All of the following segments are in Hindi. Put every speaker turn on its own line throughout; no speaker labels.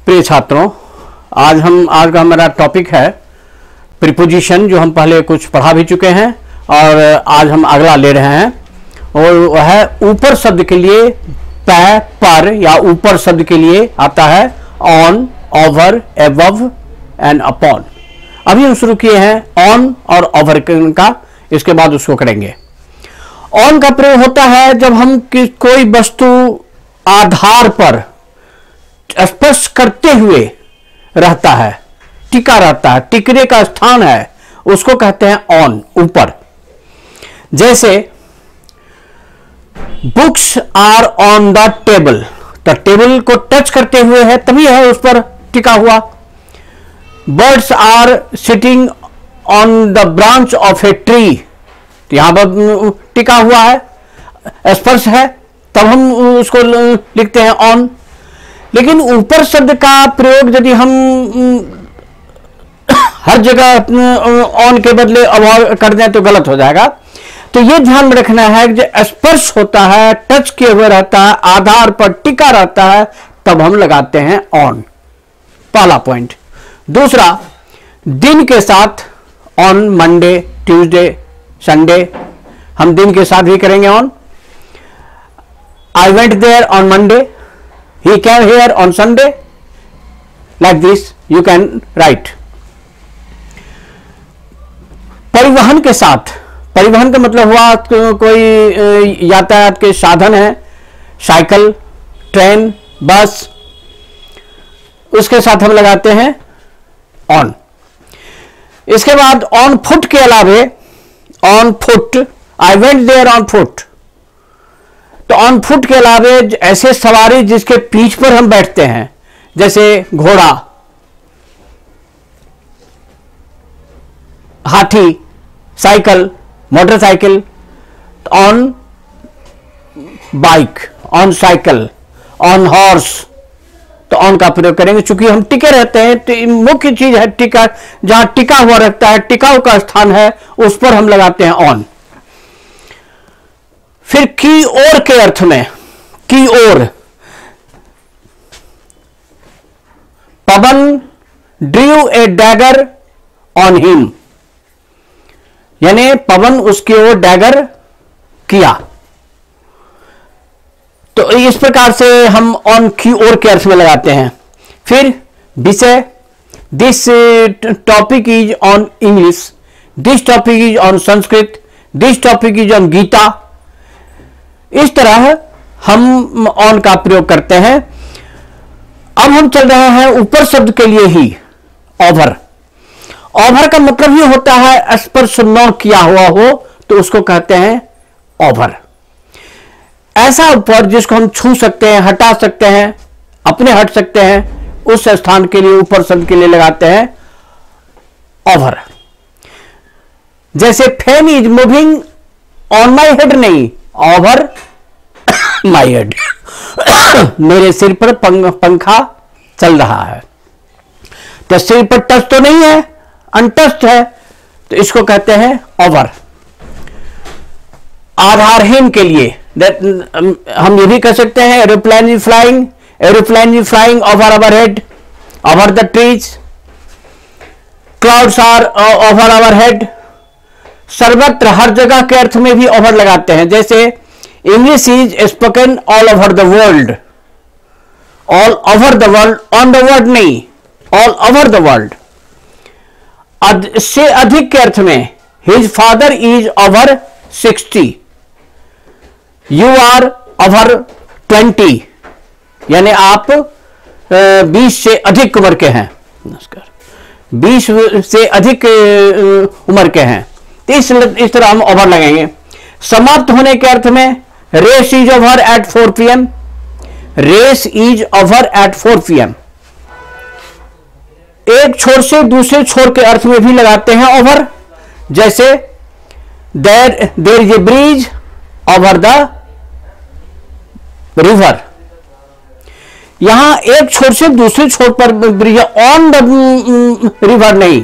प्रिय छात्रों, आज का हमारा टॉपिक है प्रीपोजिशन, जो हम पहले कुछ पढ़ा भी चुके हैं और आज हम अगला ले रहे हैं। और वह है ऊपर शब्द के लिए पर या ऊपर शब्द के लिए आता है on, over, above and upon. अभी हम शुरू किए हैं ऑन और ओवर का, इसके बाद उसको करेंगे। ऑन का प्रयोग होता है जब हम कोई वस्तु आधार पर स्पर्श करते हुए रहता है, टिका रहता है, टिकने का स्थान है, उसको कहते हैं ऑन, ऊपर। जैसे books are on the table, तो टेबल को टच करते हुए है तभी है उस पर टिका हुआ। Birds are sitting on the branch of a tree, तो यहां पर टिका हुआ है, स्पर्श है, तब हम उसको लिखते हैं ऑन। लेकिन ऊपर शब्द का प्रयोग यदि हम हर जगह ऑन के बदले अबव कर दें तो गलत हो जाएगा। तो यह ध्यान में रखना है कि जो स्पर्श होता है, टच किए हुए रहता है, आधार पर टिका रहता है, तब हम लगाते हैं ऑन, पहला पॉइंट। दूसरा, दिन के साथ ऑन, मंडे, ट्यूसडे, संडे, हम दिन के साथ भी करेंगे on. I went there on Monday, he came here on Sunday, like this you can write। परिवहन के साथ, परिवहन का मतलब हुआ कोई यातायात के साधन है, साइकिल, ट्रेन, बस, उसके साथ हम लगाते हैं ऑन। इसके बाद ऑन फुट के अलावे on foot, I went there on foot, तो ऑन फुट के अलावे ऐसे सवारी जिसके पीठ पर हम बैठते हैं, जैसे घोड़ा, हाथी, cycle, motorcycle, on bike, on cycle, on horse, तो ऑन का प्रयोग करेंगे। चूंकि हम टिके रहते हैं तो मुख्य चीज है टिका, जहां टिका हुआ रहता है, टिकाऊ का स्थान है, उस पर हम लगाते हैं ऑन। फिर की ओर के अर्थ में, की ओर, Pawan drew a dagger on him, यानी पवन उसकी ओर डैगर किया। तो इस प्रकार से हम ऑन की ओर के अर्थ में लगाते हैं। फिर विषय, this topic is on English, this topic is on Sanskrit, this topic is on Gita. इस तरह हम ऑन का प्रयोग करते हैं। अब हम चल रहे हैं ऊपर शब्द के लिए ही, ओवर। ओवर का मतलब ये होता है स्पर्श न किया हुआ हो तो उसको कहते हैं ओवर। ऐसा ऊपर जिसको हम छू सकते हैं, हटा सकते हैं, अपने हट सकते हैं, उस स्थान के लिए ऊपर शब्द के लिए लगाते हैं ओवर। जैसे fan is moving on my head, नहीं, ओवर माई हेड, मेरे सिर पर पंखा चल रहा है। तो सिर पर टच तो नहीं है, अनटच्ड है, तो इसको कहते हैं ओवर। आधारहीन के लिए हम ये भी कह सकते हैं aeroplane is flying, aeroplane is flying over our head, over the trees, clouds are over our head. सर्वत्र, हर जगह के अर्थ में भी ओवर लगाते हैं। जैसे English is spoken all over the world, all over the world, on the world नहीं, ऑल ओवर द वर्ल्ड। से अधिक के अर्थ में his father is over 60, you are over 20, यानी आप 20 से अधिक उम्र के हैं, नमस्कार, 20 से अधिक उम्र के हैं। इस तरह हम ओवर लगेंगे। समाप्त होने के अर्थ में race is over at 4 PM, race is over at 4 PM। एक छोर से दूसरे छोर के अर्थ में भी लगाते हैं ओवर। जैसे there is a bridge over the river, यहां एक छोर से दूसरे छोर पर ब्रिज, ऑन द रिवर नहीं।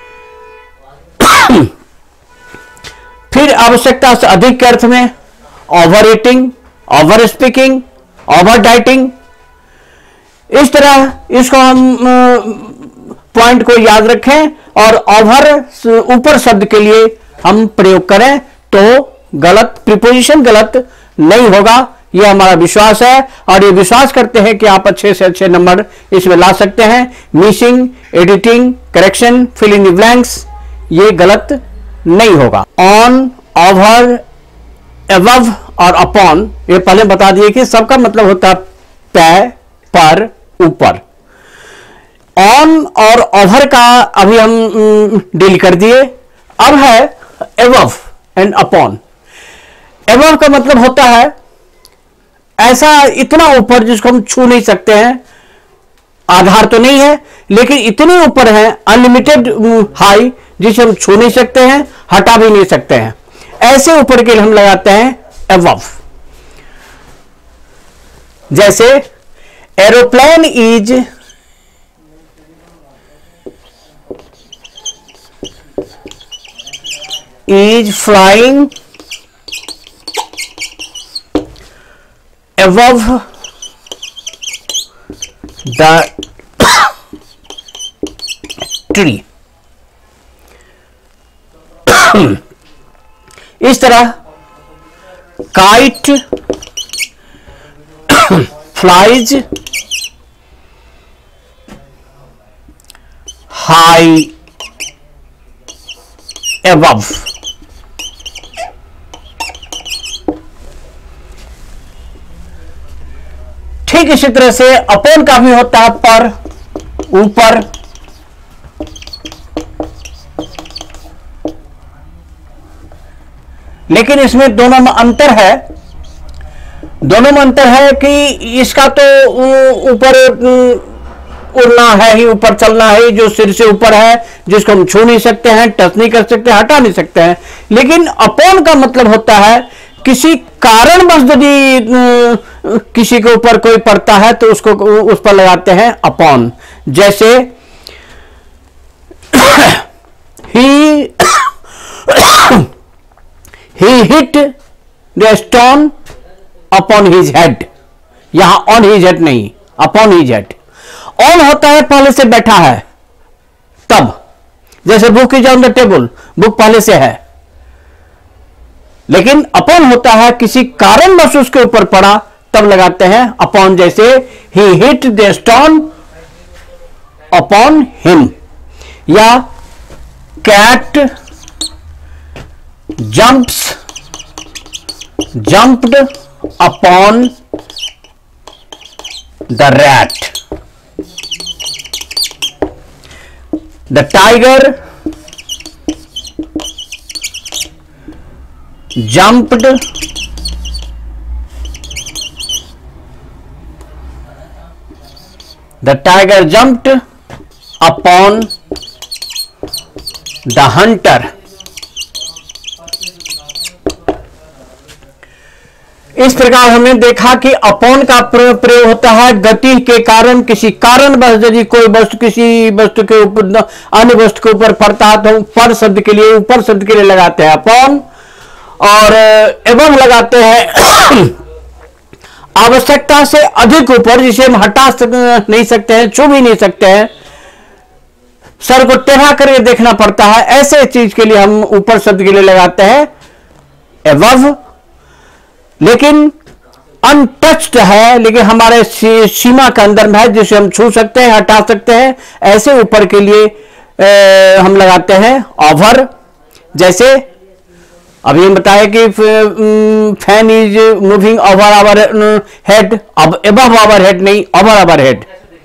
फिर आवश्यकता से अधिक के अर्थ में over eating, over speaking, over dieting. इस तरह इसको हम पॉइंट को याद रखें और ओवर ऊपर शब्द के लिए हम प्रयोग करें तो गलत प्रीपोजिशन गलत नहीं होगा, यह हमारा विश्वास है और ये विश्वास करते हैं कि आप अच्छे से अच्छे नंबर इसमें ला सकते हैं। Missing, editing, correction, fill in the blanks ये गलत नहीं होगा। ऑन, ओवर, एबव और अपॉन ये पहले बता दिए कि सबका मतलब होता है पे, पर, ऊपर। ऑन और ओवर का अभी हम डील कर दिए। अब है एबव एंड अपॉन। एबव का मतलब होता है ऐसा इतना ऊपर जिसको हम छू नहीं सकते हैं, आधार तो नहीं है लेकिन इतने ऊपर है, अनलिमिटेड हाई जिसे हम छू नहीं सकते हैं, हटा भी नहीं सकते हैं, ऐसे ऊपर के लिए हम लगाते हैं एबव। जैसे aeroplane is flying above the tree। इस तरह काइट फ्लाइज हाई above। ठीक इसी तरह से अपॉन का भी होता है पर, ऊपर। लेकिन इसमें दोनों में अंतर है। दोनों में अंतर है कि इसका तो ऊपर उड़ना है ही, ऊपर चलना है, जो सिर से ऊपर है, जिसको हम छू नहीं सकते हैं, टच नहीं कर सकते, हटा नहीं सकते हैं। लेकिन अपॉन का मतलब होता है किसी कारणवश यदि किसी के ऊपर कोई पड़ता है तो उसको उस पर लगाते हैं अपॉन। जैसे he hit the stone upon his head। यहां on his head नहीं, upon his head। on होता है पहले से बैठा है तब, जैसे book is on the table, book पहले से है। लेकिन अपॉन होता है किसी कारणवश उसके ऊपर पड़ा तब लगाते हैं अपॉन। जैसे he hit the stone upon him, या cat jumped upon the rat। the tiger jumped upon the hunter। इस प्रकार हमने देखा कि अपॉन का प्रयोग होता है गति के कारण, किसी कारण बस यदि कोई वस्तु किसी वस्तु के ऊपर अन्य वस्तु के ऊपर पड़ता है तो पर शब्द के लिए, ऊपर शब्द के लिए लगाते हैं अपॉन। और एवं लगाते हैं आवश्यकता से अधिक ऊपर, जिसे हम हटा नहीं सकते हैं, छू भी नहीं सकते हैं, सर को टेढ़ा करके देखना पड़ता है, ऐसे चीज के लिए हम ऊपर शब्द के लिए लगाते हैं एवव। लेकिन अनटच्ड है, लेकिन हमारे सीमा के अंदर में है, जिसे हम छू सकते हैं, हटा सकते हैं, ऐसे ऊपर के लिए हम लगाते हैं ओवर। जैसे अभी हम बताया कि fan is moving over our head, अब एबव आवर हेड नहीं, ओवर आवर हेड।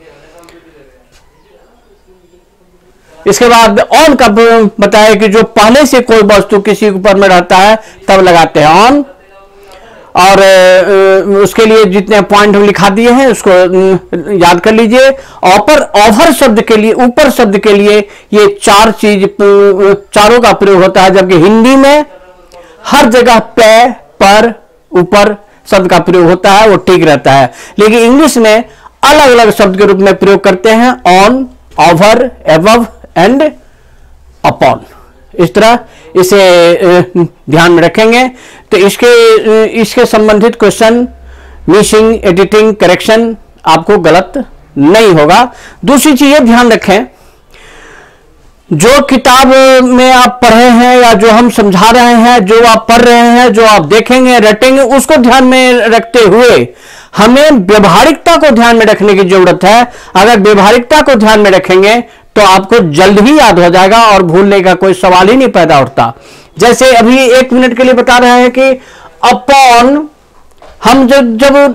इसके बाद ऑन का बताया कि जो पहले से कोई वस्तु किसी ऊपर में रहता है तब लगाते हैं ऑन। और उसके लिए जितने पॉइंट हम लिखा दिए हैं उसको याद कर लीजिए। ओवर शब्द के लिए, ऊपर शब्द के लिए ये चारों का प्रयोग होता है, जबकि हिंदी में हर जगह पे, पर, ऊपर शब्द का प्रयोग होता है, वो ठीक रहता है। लेकिन इंग्लिश में अलग अलग शब्द के रूप में प्रयोग करते हैं, on, over, above and upon. इस तरह इसे ध्यान में रखेंगे तो इसके संबंधित क्वेश्चन, मिसिंग, एडिटिंग, करेक्शन आपको गलत नहीं होगा। दूसरी चीज ध्यान रखें, जो किताब में आप पढ़े हैं या जो हम समझा रहे हैं, जो आप पढ़ रहे हैं, जो आप देखेंगे रटेंगे, उसको ध्यान में रखते हुए हमें व्यवहारिकता को ध्यान में रखने की जरूरत है। अगर व्यवहारिकता को ध्यान में रखेंगे तो आपको जल्द ही याद हो जाएगा और भूलने का कोई सवाल ही नहीं पैदा होता। जैसे अभी 1 मिनट के लिए बता रहे हैं कि अपॉन, हम जब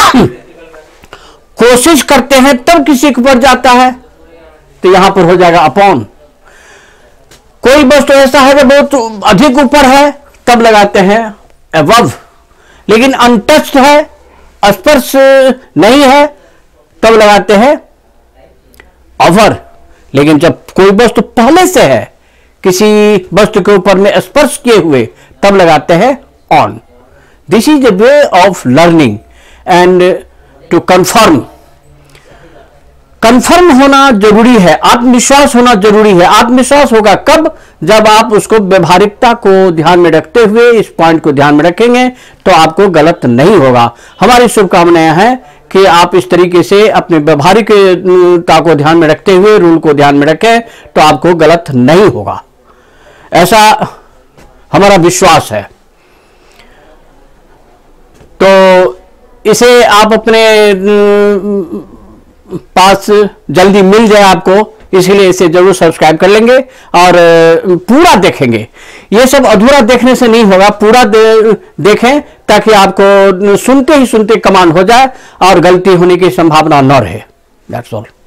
कोशिश करते हैं तब किसी के ऊपर जाता है तो यहां पर हो जाएगा अपॉन। कोई वस्तु ऐसा है जो बहुत अधिक ऊपर है तब लगाते हैं अबव, लेकिन अनटच्ड है, स्पर्श नहीं है, तब लगाते हैं ओवर। लेकिन जब कोई वस्तु पहले से है, किसी वस्तु के ऊपर में स्पर्श किए हुए, तब लगाते हैं on. This is the way of learning and to confirm. Confirm होना जरूरी है, आत्मविश्वास होना जरूरी है। आत्मविश्वास होगा कब? जब आप उसको व्यवहारिकता को ध्यान में रखते हुए इस पॉइंट को ध्यान में रखेंगे तो आपको गलत नहीं होगा। हमारी शुभकामनाएं हैं कि आप इस तरीके से अपने व्यवहारिकता को ध्यान में रखते हुए रूल को ध्यान में रखें तो आपको गलत नहीं होगा, ऐसा हमारा विश्वास है। तो इसे आप अपने पास जल्दी मिल जाए आपको, इसलिए इसे जरूर सब्सक्राइब कर लेंगे और पूरा देखेंगे। ये सब अधूरा देखने से नहीं होगा, पूरा देखें ताकि आपको सुनते ही सुनते कमांड हो जाए और गलती होने की संभावना न रहे। That's all.